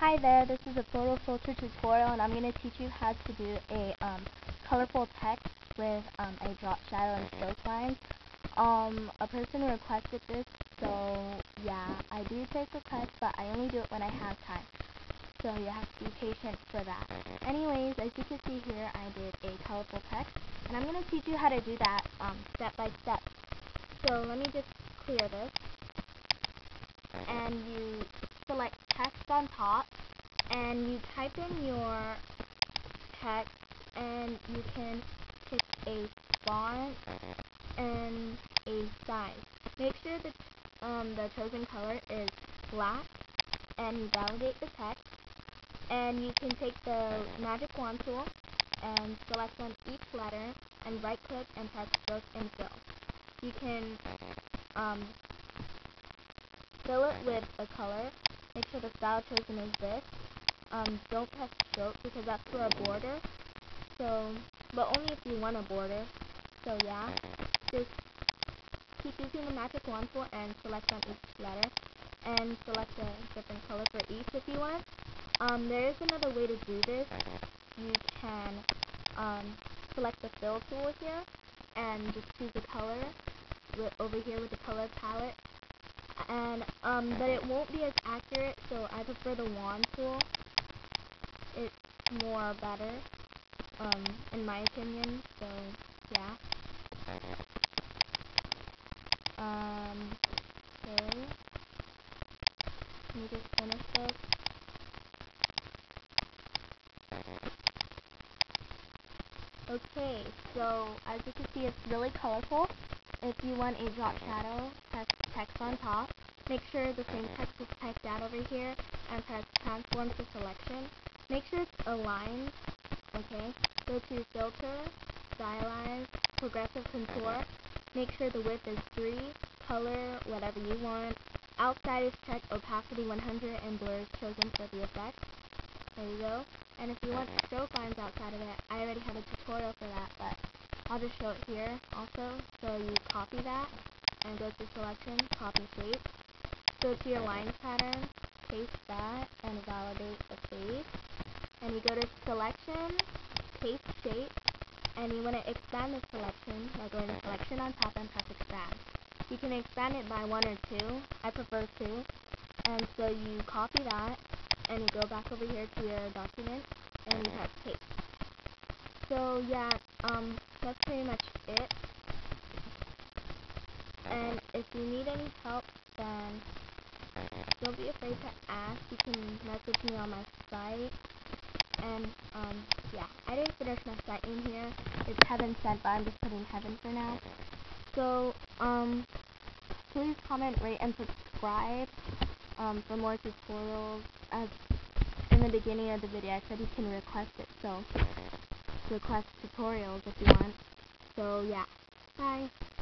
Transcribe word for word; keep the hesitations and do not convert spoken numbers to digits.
Hi there, this is a Photofiltre tutorial and I'm going to teach you how to do a um, colorful text with um, a drop shadow and stroke lines. Um, a person requested this, so yeah, I do take requests, but I only do it when I have time. So you have to be patient for that. Anyways, as you can see here, I did a colorful text, and I'm going to teach you how to do that um, step by step. So let me just clear this. And you select text on top, and you type in your text, and you can pick a font and a size. Make sure that um, the chosen color is black, and you validate the text, and you can take the magic wand tool and select on each letter and right click and press stroke and fill. You can um, fill it with a color. Make sure the style chosen is this. Um, don't press stroke because that's for a border. So, but only if you want a border. So yeah, just keep using the magic wand tool and select on each letter and select a different color for each if you want. Um, there is another way to do this. You can um, select the fill tool here and just choose a color with, over here with the color palette. And um, but it won't be as accurate, so I prefer the wand tool. It's more better, um, in my opinion. So yeah. Um, okay. Let me just finish this. Okay, so as you can see, it's really colorful. If you want a drop shadow, press text on top. Make sure the same text is typed out over here and press transform to selection. Make sure it's aligned, okay? Go to filter, stylize, progressive contour. Make sure the width is three, color, whatever you want. Outside is checked, opacity one hundred, and blur is chosen for the effect. There you go. And if you want stroke lines outside of it, I already have a tutorial for that, but I'll just show it here also. So you copy that and go to selection, copy shape. Go to your lines pattern, paste that, and validate the face. And you go to selection, paste shape, and you want to expand the selection by going to selection on top and press expand. You can expand it by one or two. I prefer two. And so you copy that, and you go back over here to your document, and you press paste. So yeah, um, that's pretty much it. And if you need any help, then don't be afraid to ask. You can message me on my site. And um, yeah, I didn't finish my site in here. It's Heaven Sent, but I'm just putting Heaven for now. So um, please comment, rate, and subscribe um, for more tutorials. As in the beginning of the video, I said you can request it, so request tutorials if you want. So yeah, bye.